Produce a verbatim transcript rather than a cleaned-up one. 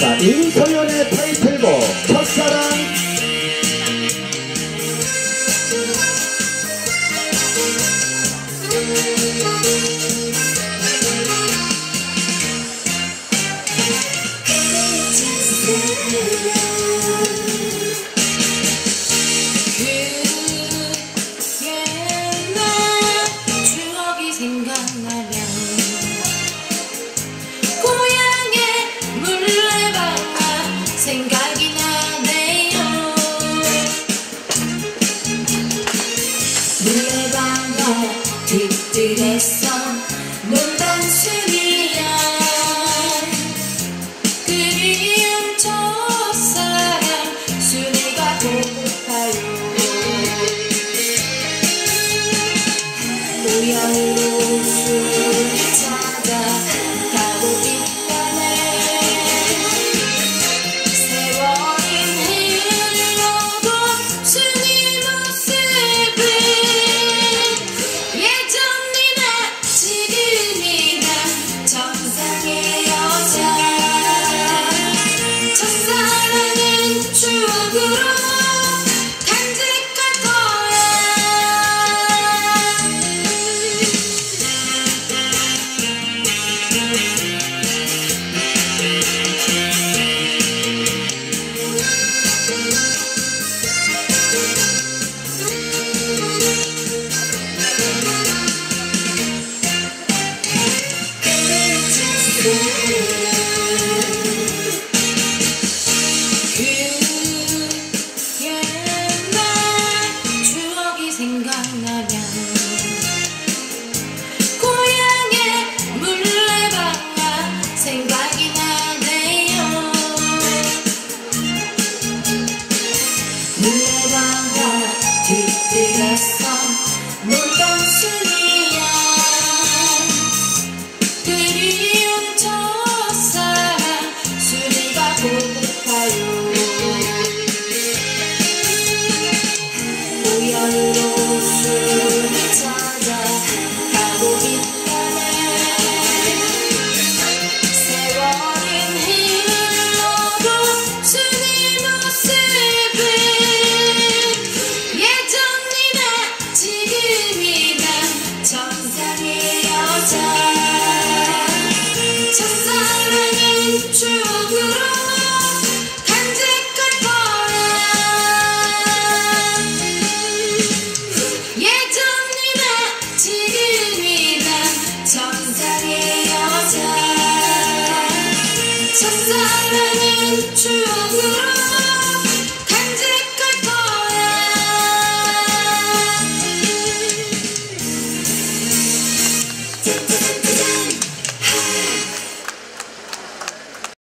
자, 임소연의 타이틀곡 첫사랑. 생각이 나네요. 물레방아 뒤뜰에서 논단 순이야. 그리운 첫사랑 순이가 고파요. 우연으로 순이 찾아가고 있다네. 그 옛날 추억이 생각나면 고향의 물레방아 생각이 나네요. 물레방아 뒤뜰에서 놀던 순이야. 그리운 첫사랑 순이가 고파요. 우연으로 순이 찾아가고 있다네. 세월은 흘러도 순이 모습은 예전이나 지금이나 정상의 여자. 첫사랑은 추억으로 간직할 거야. 예전이나 지금이나 정상의 여자. 첫사랑은 추억으로 간직할 거야.